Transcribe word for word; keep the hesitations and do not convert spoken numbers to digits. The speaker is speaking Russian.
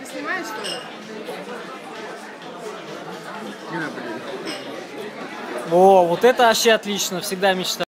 снимаешь, что ли? О, вот это вообще отлично, всегда мечтал.